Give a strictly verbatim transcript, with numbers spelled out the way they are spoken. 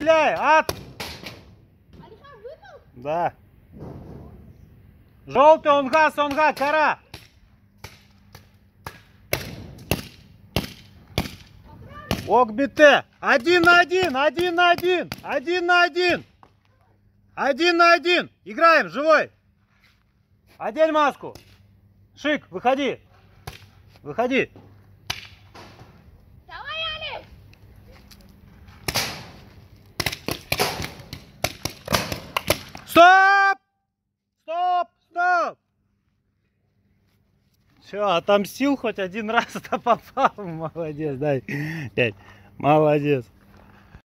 стреляй! От! Алихан выпал? Да. Желтый, онга, сонга, кара. Окбите. Один на один, один на один, один на один. Один на один. Играем, живой. Одень маску. Шик, выходи. Выходи. Давай, Али! Стоп! Стоп! Стоп! Все, отомстил хоть один раз, это попал. Молодец, дай. Пять. Молодец.